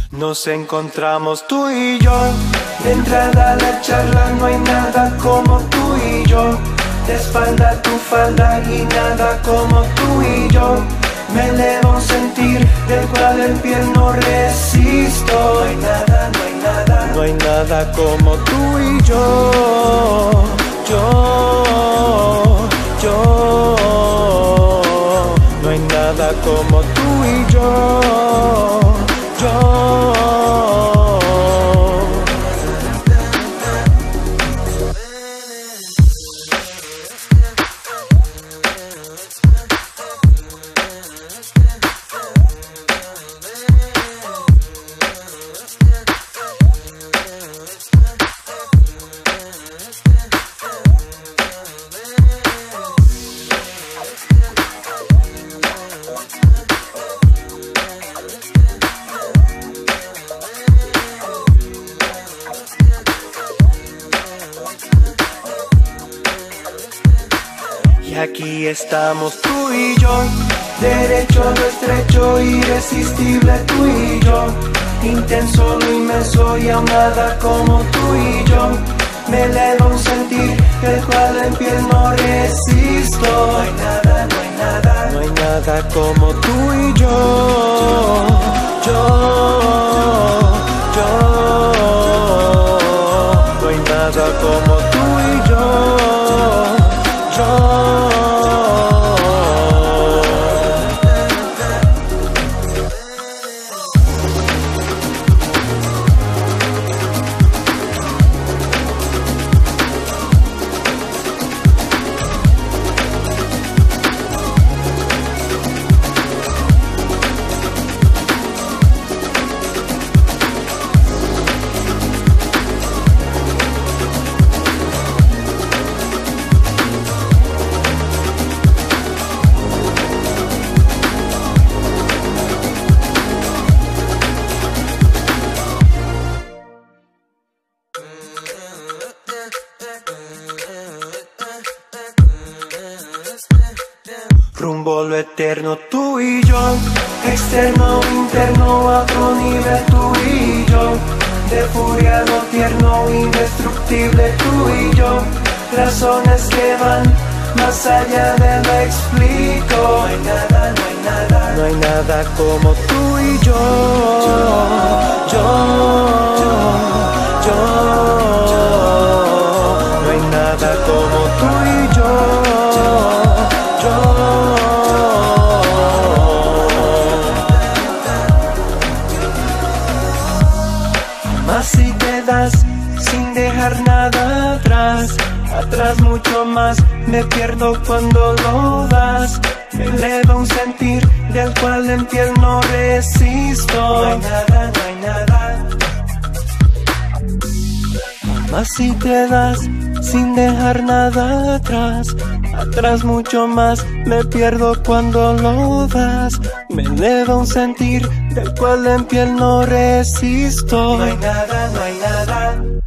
Nos encontramos tú y yo. De entrada a la charla no hay nada como tú y yo. De espalda tu falda y nada como tú y yo. Me eleva un sentir del cual en piel no resisto. No hay nada, no hay nada, no hay nada como tú y yo. No hay nada como tú y yo. Y aquí estamos tú y yo, derecho a lo estrecho, irresistible tú y yo. Intenso, lo inmenso y aún nada como tú y yo. Me eleva un sentir del cual en piel no resisto. No hay nada, no hay nada, no hay nada como tú y yo. No hay nada como tú y yo. Rumbo a lo eterno tú y yo, externo, interno, a otro nivel tú y yo. De furia lo tierno, indestructible tú y yo. Razones que van más allá de lo explico. No hay nada, no hay nada, no hay nada como tú y yo. No hay nada como tú y yo. Más si te das sin dejar nada atrás, atrás mucho más, me pierdo cuando lo das. Me eleva un sentir del cual en piel no resisto. No hay nada, no hay nada. Más si te das sin dejar nada atrás, atrás mucho más, me pierdo cuando lo das. Me eleva un sentir del cual en piel no resisto. No hay nada, no hay nada.